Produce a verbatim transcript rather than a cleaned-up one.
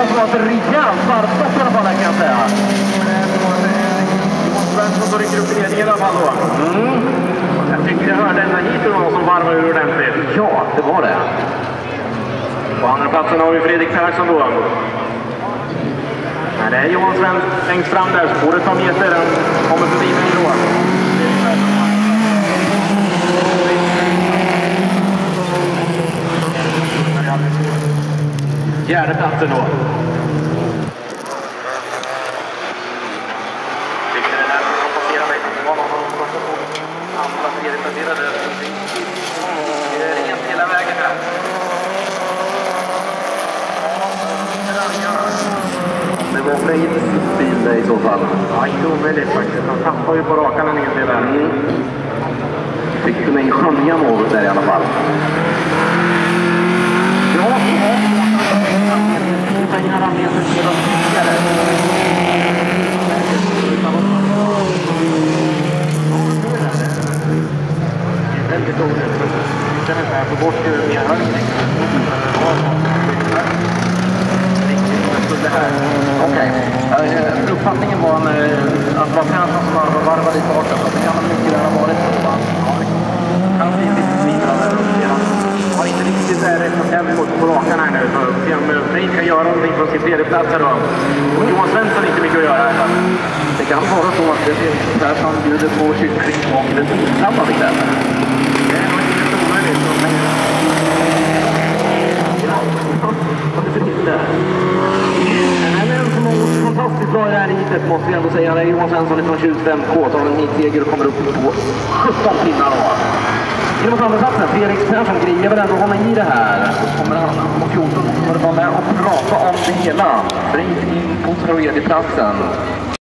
måste vara ett rejält varvstopp i alla fall, kan jag säga. Johan Svensson så rycker upp i ledningen i alla fall då. Mm. Jag tycker jag hörde ända hit någon som varvar ur ordentligt. Ja, det var det. På andra platsen har vi Fredrik Persson då. Nej, det är Johan Svensson längst fram där, så får det ta meter. Den kommer förbi mig då. Fjärde platsen då. Tyckte det där som passerade mig. Det var någon som andra tredje placerade. Det är rent hela vägen här. Det var Frejdis bil där i så fall. Ja, inte omöjligt faktiskt. Han tappar ju på rakan en hel del där. Mm. Fick du mig skönja något där i alla fall. Ja, pengar har med sig sedan tidigare. Det är väldigt dåligt. Det är så här, få bort mer högning. Okej. Okay. Uppfattningen var en, att det var Persson som var varvad i farten. Det kan man mycket väl ha varit så, va? Han blir lite svinande. Han har inte riktigt rätt tempot på rakan här nu. Så se om Frejd kan göra någonting från sin tredje plats här då. Och Johan Svensson har inte mycket att göra här. Det kan vara så att det finns Persson bjuder på kyckling och den tillsammans ikväll. Det är nog inte så omöjligt. Ja, vad det finns där. Fantastiskt bra i det här hitet, måste vi ändå säga. Det är Johan Svensson från tjugofem K. Tar en hitseger och kommer upp på sjutton pinnar då. Genom framförplatsen, Fredrik Persson grejer väl ändå hålla i det här. Så kommer han på fjorton och kommer vara med och prata om det hela. Frejd in på tredje platsen.